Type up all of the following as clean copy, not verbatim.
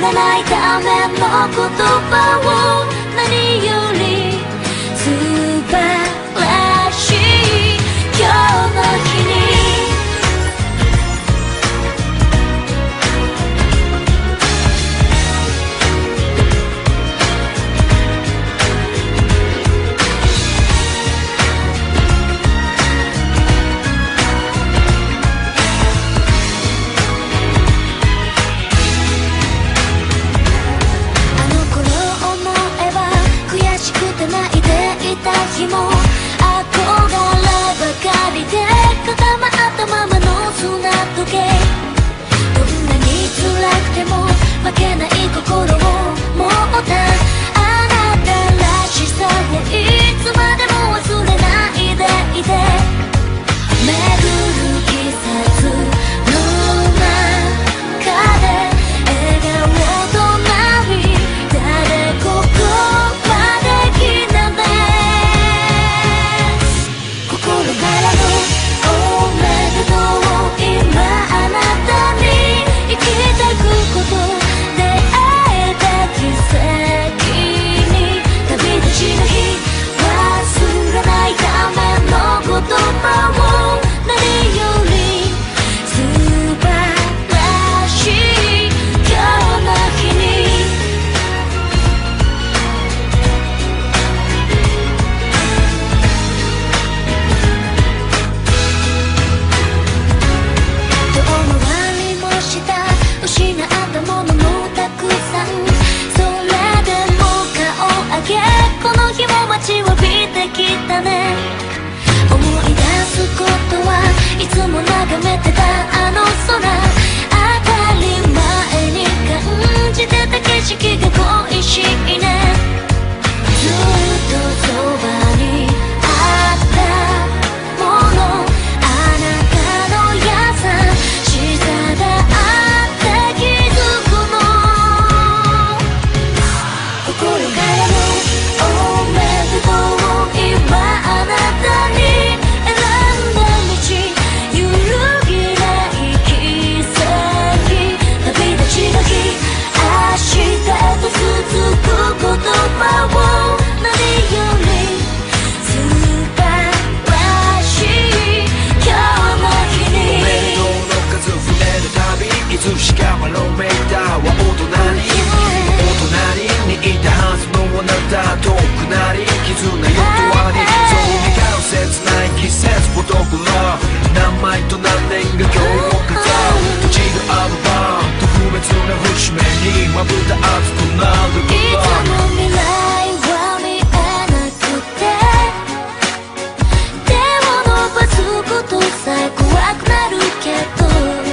れないための言葉を何より素晴らしい今日の日に日も憧ればかりで固まったままの砂時計どんなに辛くても負けない心を持ったあなたらしさをいつまでも忘れないでいて巡る季節の中で笑顔と涙でここまで来たね心からのおめでとう今あなたに生きてくこと出会えた奇跡に旅立ちの日忘れないための言葉を何より素晴らしい今日の日に失ったものもたくさんそれでも顔上げこの日も待ちわびてきたね思い出すことはいつも眺めてたあの空当たり前に感じてた景色が恋しいねずっとそばにあったものあなたの優しさだ心からのおめでとう今あなたに選んだ道揺るぎない奇跡旅立ちの日明日と続く言葉を何より素晴らしい今日の日におめでとうの数増えるたびいつしかバロメーターは大人にいたはずのあなた遠くなり絆よとわにそう願う切ない季節フォトグラフ何枚と何年が今日を飾る閉じるアルバム特別な節目にまぶた熱くなるいつも未来は見えなくて手を伸ばすことさえ怖くなるけど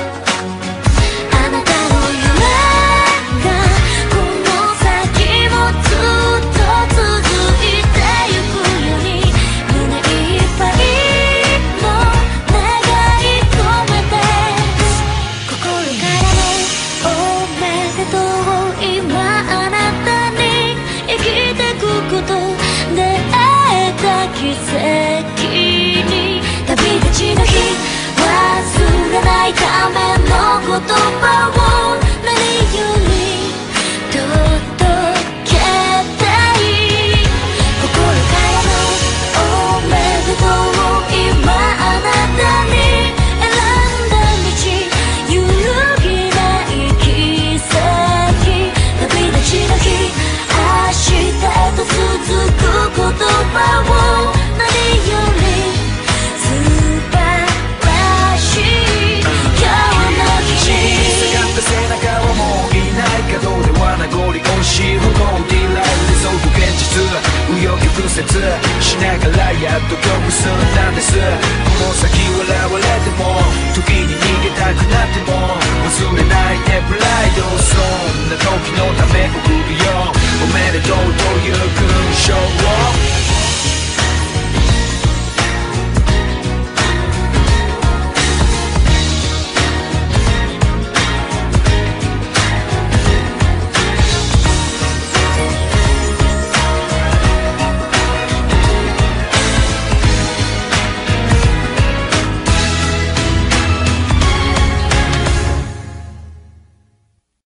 奇跡に旅立ちの日忘れないための言葉を何より届けたい心からのおめでとう今あなたに選んだ道揺るぎない奇跡旅立ちの日明日と続く言葉を何より素晴らしい今日の日に下がった背中はもういない角では名残惜しいほどディライ理想と現実紆余曲折しながらやっと今日結んだんですこの先